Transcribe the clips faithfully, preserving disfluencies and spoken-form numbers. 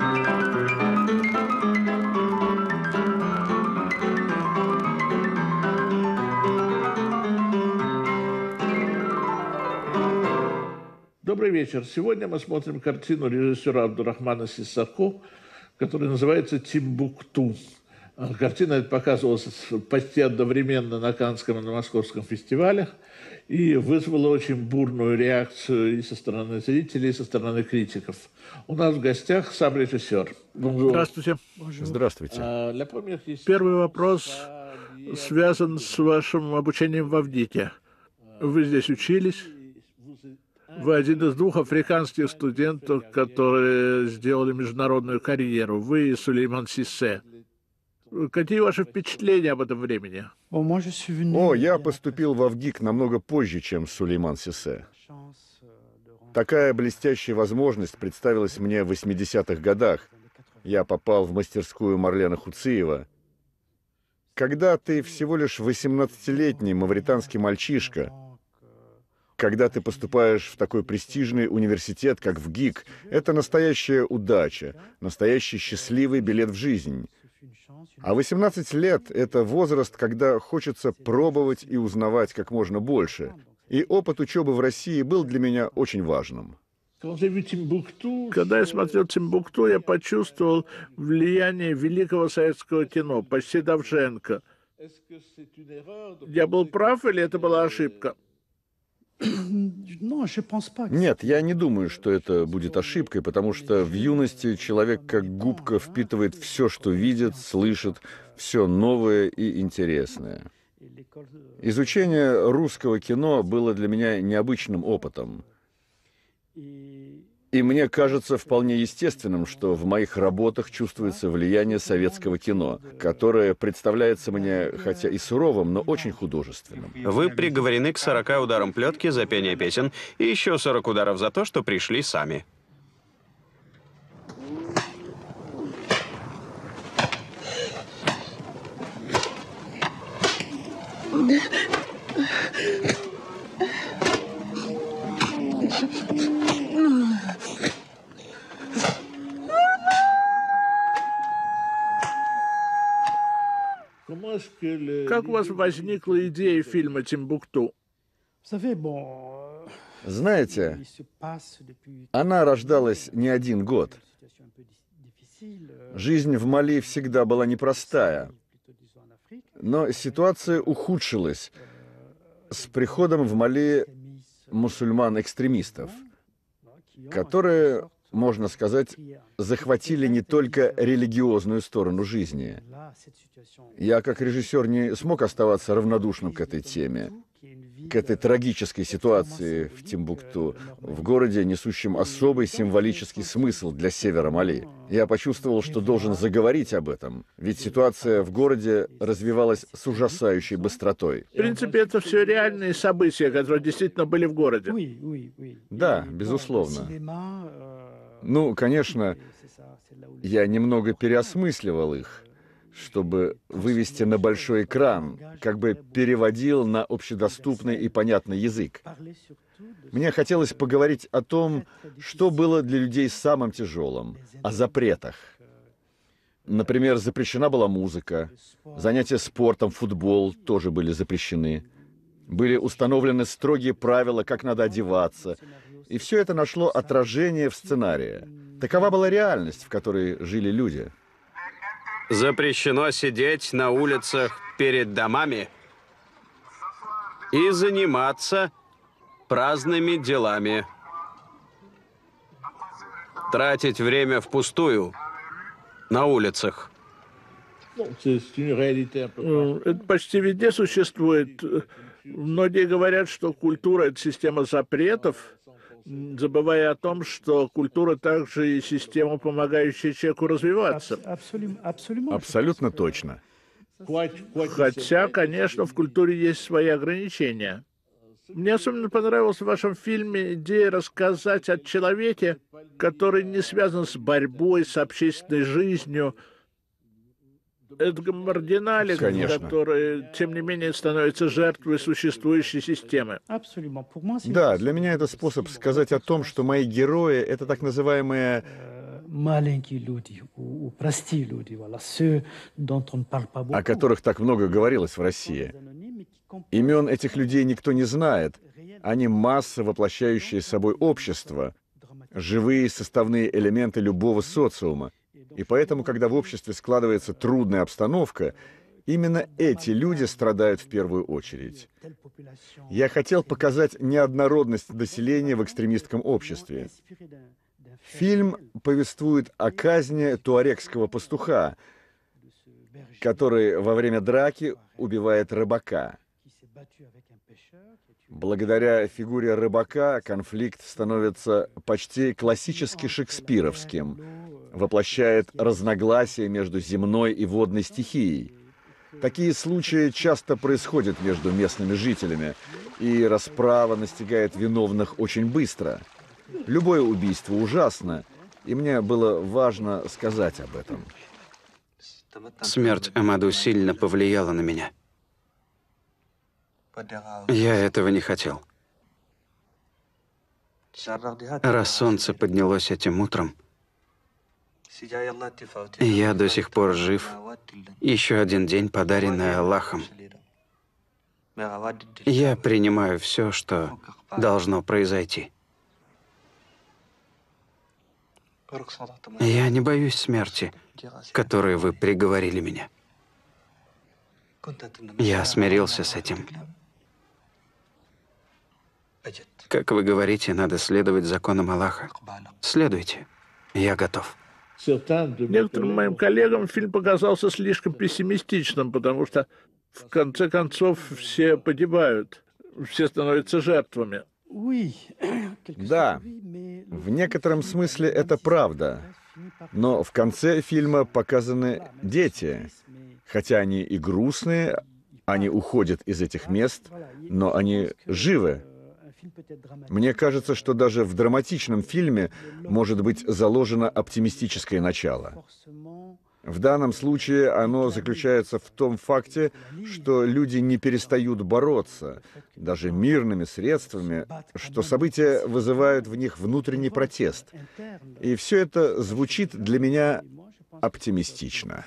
Добрый вечер. Сегодня мы смотрим картину режиссера Абдурахмана Сиссако, которая называется «Тимбукту». Картина эта показывалась почти одновременно на Каннском и на Московском фестивалях и вызвала очень бурную реакцию и со стороны зрителей, и со стороны критиков. У нас в гостях сам режиссер. Здравствуйте. Здравствуйте. Первый вопрос связан с вашим обучением в Авдике. Вы здесь учились? Вы один из двух африканских студентов, которые сделали международную карьеру. Вы и Сулейман Сиссе. Какие ваши впечатления об этом времени? О, я поступил в Авгик намного позже, чем Сулейман Сиссе. Такая блестящая возможность представилась мне в восьмидесятых годах. Я попал в мастерскую Марлена Хуциева. Когда ты всего лишь восемнадцатилетний мавританский мальчишка, когда ты поступаешь в такой престижный университет, как в ГИК, это настоящая удача, настоящий счастливый билет в жизнь. А восемнадцать лет — это возраст, когда хочется пробовать и узнавать как можно больше. И опыт учебы в России был для меня очень важным. Когда я смотрел «Тимбукту», я почувствовал влияние великого советского кино, почти Довженко. Я был прав или это была ошибка? Нет, я не думаю, что это будет ошибкой, потому что в юности человек как губка впитывает все, что видит, слышит, все новое и интересное. Изучение русского кино было для меня необычным опытом. И мне кажется вполне естественным, что в моих работах чувствуется влияние советского кино, которое представляется мне, хотя и суровым, но очень художественным. Вы приговорены к сорока ударам плетки за пение песен и еще сорок ударов за то, что пришли сами. Как у вас возникла идея фильма «Тимбукту»? Знаете, она рождалась не один год. Жизнь в Мали всегда была непростая, но ситуация ухудшилась с приходом в Мали мусульман-экстремистов, которые, можно сказать, захватили не только религиозную сторону жизни. Я, как режиссер, не смог оставаться равнодушным к этой теме, к этой трагической ситуации в Тимбукту, в городе, несущем особый символический смысл для севера Мали. Я почувствовал, что должен заговорить об этом, ведь ситуация в городе развивалась с ужасающей быстротой. В принципе, это все реальные события, которые действительно были в городе. Да, безусловно. Ну, конечно, я немного переосмысливал их, чтобы вывести на большой экран, как бы переводил на общедоступный и понятный язык. Мне хотелось поговорить о том, что было для людей самым тяжелым, о запретах. Например, запрещена была музыка, занятия спортом, футбол тоже были запрещены. Были установлены строгие правила, как надо одеваться, и все это нашло отражение в сценарии. Такова была реальность, в которой жили люди. Запрещено сидеть на улицах перед домами и заниматься праздными делами. Тратить время впустую на улицах. Это почти везде существует. Многие говорят, что культура — это система запретов, забывая о том, что культура также и система, помогающая человеку развиваться. Абсолютно точно. Хотя, конечно, в культуре есть свои ограничения. Мне особенно понравилась в вашем фильме идея рассказать о человеке, который не связан с борьбой, с общественной жизнью. Это маргиналик, который, тем не менее, становится жертвой существующей системы. Да, для меня это способ сказать о том, что мои герои — это так называемые маленькие люди, у, у простые люди, voilà, ceux dont on ne parle pas beaucoup. О которых так много говорилось в России. Имен этих людей никто не знает. Они масса, воплощающая собой общество, живые составные элементы любого социума. И поэтому, когда в обществе складывается трудная обстановка, именно эти люди страдают в первую очередь. Я хотел показать неоднородность населения в экстремистском обществе. Фильм повествует о казни туарегского пастуха, который во время драки убивает рыбака. Благодаря фигуре рыбака конфликт становится почти классически шекспировским, воплощает разногласия между земной и водной стихией. Такие случаи часто происходят между местными жителями, и расправа настигает виновных очень быстро. Любое убийство ужасно, и мне было важно сказать об этом. Смерть Амаду сильно повлияла на меня. Я этого не хотел. Раз солнце поднялось этим утром, я до сих пор жив. Еще один день, подаренный Аллахом. Я принимаю все, что должно произойти. Я не боюсь смерти, которой вы приговорили меня. Я смирился с этим. Как вы говорите, надо следовать законам Аллаха. Следуйте. Я готов. Некоторым моим коллегам фильм показался слишком пессимистичным, потому что, в конце концов, все погибают, все становятся жертвами. Да, в некотором смысле это правда. Но в конце фильма показаны дети. Хотя они и грустные, они уходят из этих мест, но они живы. Мне кажется, что даже в драматичном фильме может быть заложено оптимистическое начало. В данном случае оно заключается в том факте, что люди не перестают бороться, даже мирными средствами, что события вызывают в них внутренний протест. И все это звучит для меня оптимистично.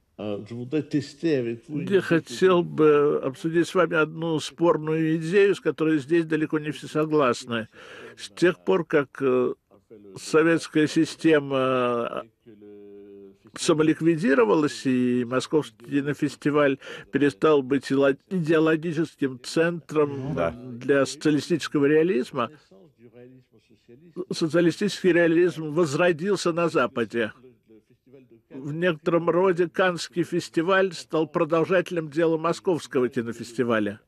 Я хотел бы обсудить с вами одну спорную идею, с которой здесь далеко не все согласны. С тех пор, как советская система самоликвидировалась, и Московский кинофестиваль перестал быть идеологическим центром Да. для социалистического реализма, социалистический реализм возродился на Западе. В некотором роде Каннский фестиваль стал продолжателем дела Московского кинофестиваля.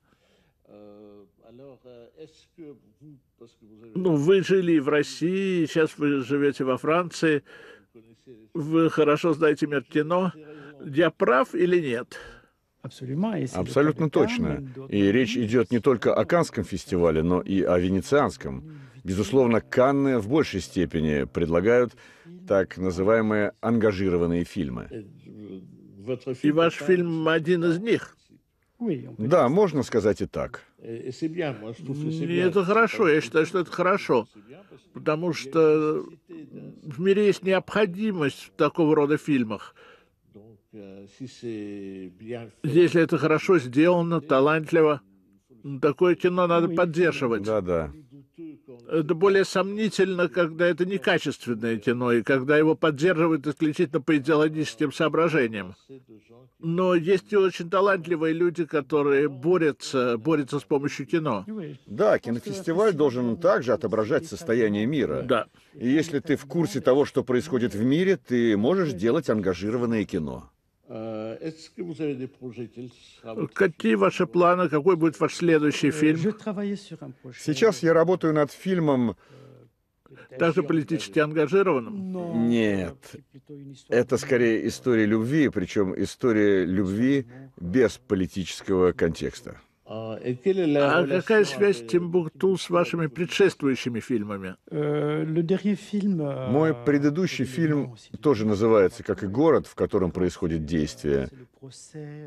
Ну, вы жили в России, сейчас вы живете во Франции. Вы хорошо знаете мир кино. Я прав или нет? Абсолютно точно. И речь идет не только о Каннском фестивале, но и о Венецианском. Безусловно, Канны в большей степени предлагают так называемые ангажированные фильмы. И ваш фильм один из них. Да, можно сказать и так. И это хорошо, я считаю, что это хорошо. Потому что в мире есть необходимость в такого рода фильмах. Если это хорошо сделано, талантливо, такое кино надо поддерживать. Да, да. Это более сомнительно, когда это некачественное кино, и когда его поддерживают исключительно по идеологическим соображениям. Но есть и очень талантливые люди, которые борются, борются с помощью кино. Да, кинофестиваль должен также отображать состояние мира. Да. И если ты в курсе того, что происходит в мире, ты можешь делать ангажированное кино. Какие ваши планы? Какой будет ваш следующий фильм? Сейчас я работаю над фильмом... Также политически ангажированным? Нет. Это скорее история любви, причем история любви без политического контекста. А какая связь Тимбукту с вашими предшествующими фильмами? Мой предыдущий фильм тоже называется, как и город, в котором происходит действие,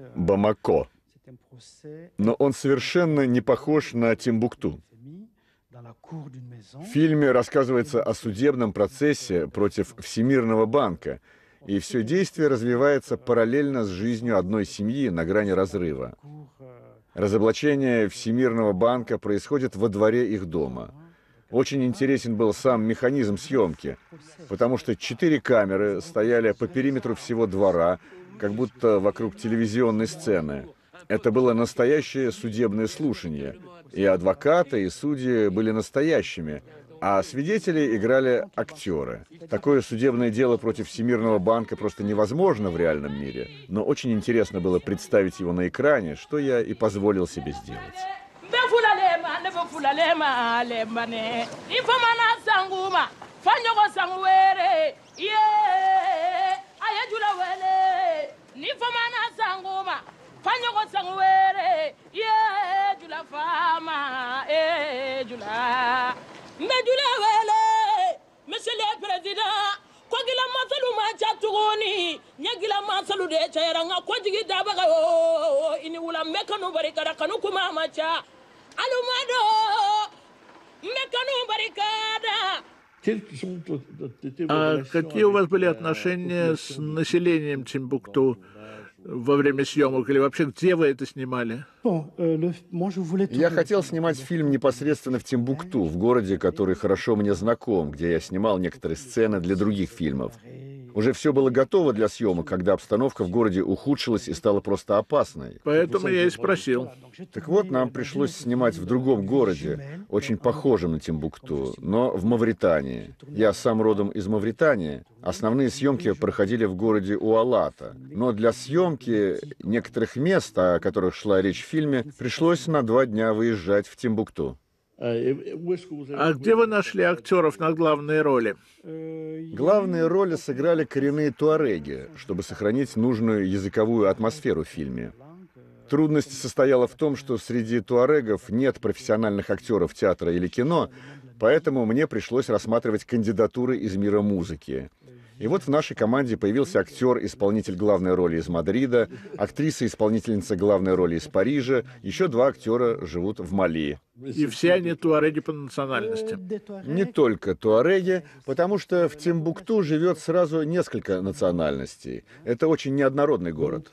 Бамако. Но он совершенно не похож на Тимбукту. В фильме рассказывается о судебном процессе против Всемирного банка, и все действие развивается параллельно с жизнью одной семьи на грани разрыва. Разоблачение Всемирного банка происходит во дворе их дома. Очень интересен был сам механизм съемки, потому что четыре камеры стояли по периметру всего двора, как будто вокруг телевизионной сцены. Это было настоящее судебное слушание, и адвокаты, и судьи были настоящими, а свидетели играли актеры. Такое судебное дело против Всемирного банка просто невозможно в реальном мире, но очень интересно было представить его на экране, что я и позволил себе сделать. А какие у вас были отношения с населением Тимбукту во время съемок, или вообще где вы это снимали? Я хотел снимать фильм непосредственно в Тимбукту, в городе, который хорошо мне знаком, где я снимал некоторые сцены для других фильмов. Уже все было готово для съемок, когда обстановка в городе ухудшилась и стала просто опасной. Поэтому я и спросил. Так вот, нам пришлось снимать в другом городе, очень похожем на Тимбукту, но в Мавритании. Я сам родом из Мавритании. Основные съемки проходили в городе Уалата. Но для съемки некоторых мест, о которых шла речь в фильме, пришлось на два дня выезжать в Тимбукту. А где вы нашли актеров на главные роли? Главные роли сыграли коренные туареги, чтобы сохранить нужную языковую атмосферу в фильме. Трудность состояла в том, что среди туарегов нет профессиональных актеров театра или кино, поэтому мне пришлось рассматривать кандидатуры из мира музыки. И вот в нашей команде появился актер-исполнитель главной роли из Мадрида, актриса-исполнительница главной роли из Парижа, еще два актера живут в Мали. И все они туареги по национальности? Не только туареги, потому что в Тимбукту живет сразу несколько национальностей. Это очень неоднородный город.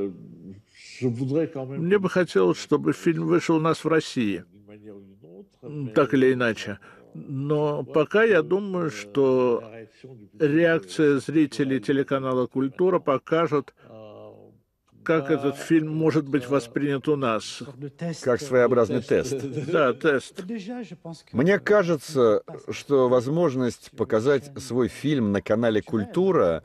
Мне бы хотелось, чтобы фильм вышел у нас в России, так или иначе. Но пока я думаю, что реакция зрителей телеканала «Культура» покажет, как этот фильм может быть воспринят у нас. Как своеобразный тест. Да, тест. Мне кажется, что возможность показать свой фильм на канале «Культура»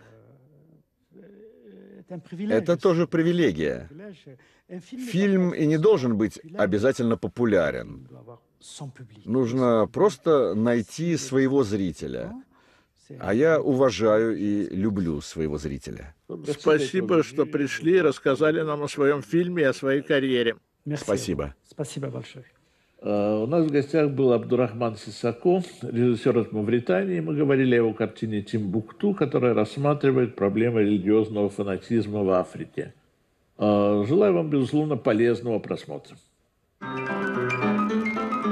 — это тоже привилегия. Фильм и не должен быть обязательно популярен. Нужно просто найти своего зрителя. А я уважаю и люблю своего зрителя. Спасибо, что пришли и рассказали нам о своем фильме и о своей карьере. Спасибо. Спасибо большое. У нас в гостях был Абдурахман Сисако, режиссер из Мавритании. Мы говорили о его картине «Тимбукту», которая рассматривает проблемы религиозного фанатизма в Африке. Желаю вам, безусловно, полезного просмотра.